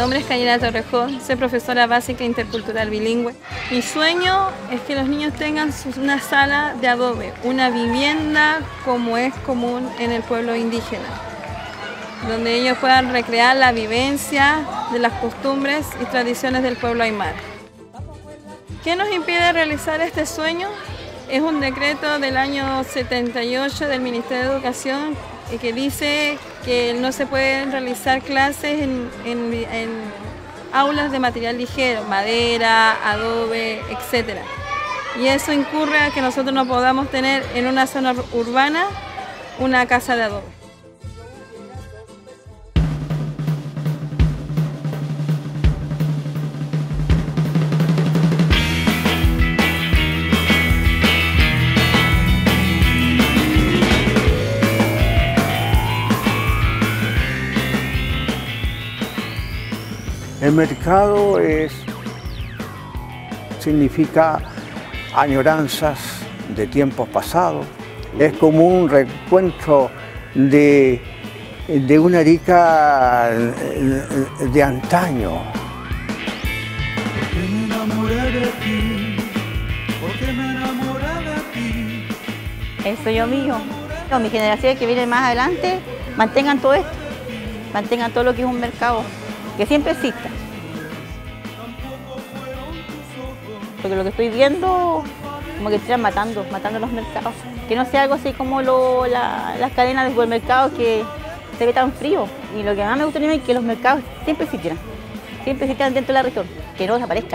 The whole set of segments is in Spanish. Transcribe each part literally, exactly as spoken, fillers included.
nombre es Cayela Torrejón, soy profesora básica intercultural bilingüe. Mi sueño es que los niños tengan una sala de adobe, una vivienda como es común en el pueblo indígena, donde ellos puedan recrear la vivencia de las costumbres y tradiciones del pueblo aymara. ¿Qué nos impide realizar este sueño? Es un decreto del año setenta y ocho del Ministerio de Educación que dice que no se pueden realizar clases en, en, en aulas de material ligero, madera, adobe, etcétera. Y eso incurre a que nosotros no podamos tener en una zona urbana una casa de adobe. El mercado es, significa añoranzas de tiempos pasados, es como un reencuentro de, de una Arica de antaño. Porque me enamoré de ti, porque me enamoré de ti. El sueño mío, no, mis generaciones que vienen más adelante, mantengan todo esto, mantengan todo lo que es un mercado, que siempre exista. Porque lo que estoy viendo, como que están matando, matando los mercados. Que no sea algo así como lo, la, las cadenas de supermercados que se ve tan frío. Y lo que más me gusta a mí es que los mercados siempre existieran, siempre existieran dentro de la región, que no desaparezcan.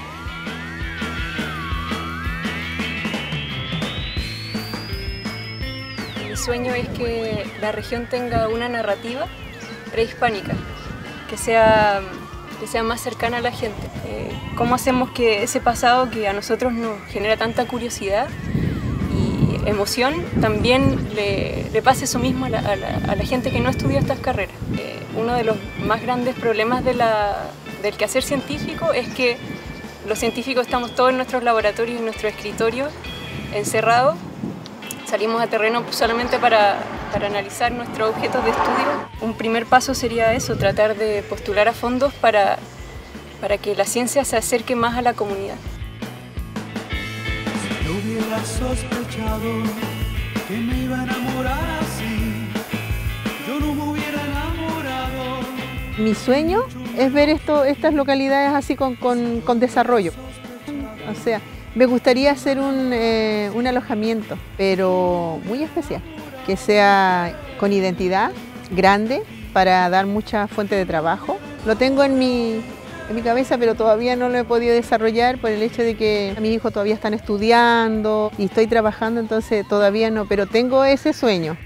Mi sueño es que la región tenga una narrativa prehispánica, que sea, que sea más cercana a la gente. Eh, ¿Cómo hacemos que ese pasado que a nosotros nos genera tanta curiosidad y emoción, también le, le pase eso mismo a la, a, la, a la gente que no estudia estas carreras? Eh, uno de los más grandes problemas de la, del quehacer científico es que los científicos estamos todos en nuestros laboratorios y en nuestros escritorios encerrados. Salimos a terreno solamente para, para analizar nuestros objetos de estudio. Un primer paso sería eso, tratar de postular a fondos para, para que la ciencia se acerque más a la comunidad. Si yo hubiera sospechado que me iba a enamorar así, yo no me hubiera enamorado. Mi sueño es ver esto, estas localidades así con, con, con desarrollo. O sea, me gustaría hacer un, eh, un alojamiento, pero muy especial, que sea con identidad, grande, para dar mucha fuente de trabajo. Lo tengo en mi, en mi cabeza, pero todavía no lo he podido desarrollar por el hecho de que mis hijos todavía están estudiando y estoy trabajando, entonces todavía no, pero tengo ese sueño.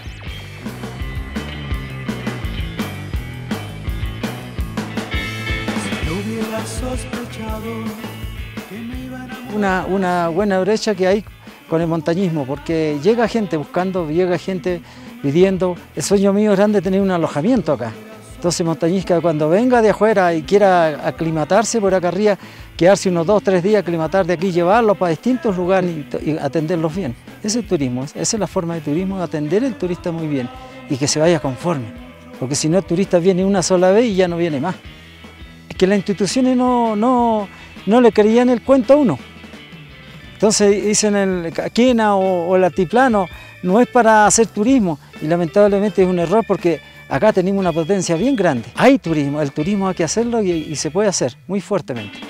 Si yo hubiera sospechado. Una, una buena brecha que hay con el montañismo, porque llega gente buscando, llega gente pidiendo. El sueño mío es grande tener un alojamiento acá. Entonces montañista cuando venga de afuera y quiera aclimatarse por acá arriba, quedarse unos dos, tres días, aclimatar de aquí, llevarlos para distintos lugares y, y atenderlos bien. Ese es el turismo, esa es la forma de turismo, atender al turista muy bien y que se vaya conforme, porque si no el turista viene una sola vez y ya no viene más. Es que las instituciones no, no, no le creían el cuento a uno. Entonces dicen el Quena o, o el altiplano no es para hacer turismo y lamentablemente es un error porque acá tenemos una potencia bien grande. Hay turismo, el turismo hay que hacerlo y, y se puede hacer muy fuertemente.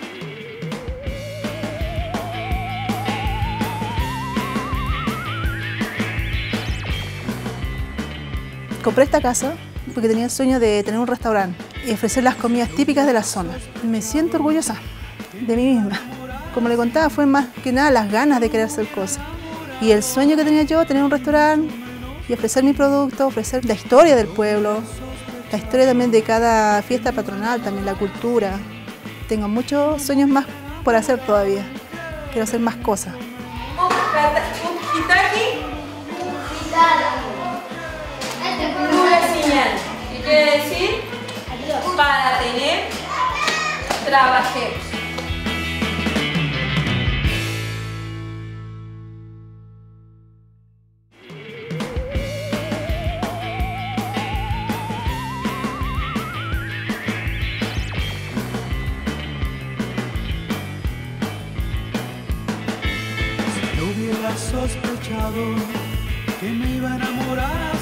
Compré esta casa porque tenía el sueño de tener un restaurante y ofrecer las comidas típicas de la zona. Me siento orgullosa de mí misma. Como le contaba, fue más que nada las ganas de querer hacer cosas. Y el sueño que tenía yo, tener un restaurante y ofrecer mi producto, ofrecer la historia del pueblo, la historia también de cada fiesta patronal, también la cultura. Tengo muchos sueños más por hacer todavía. Quiero hacer más cosas. Una señal, ¿qué quiere decir? Para tener, trabajemos. sospechado que me iba a enamorar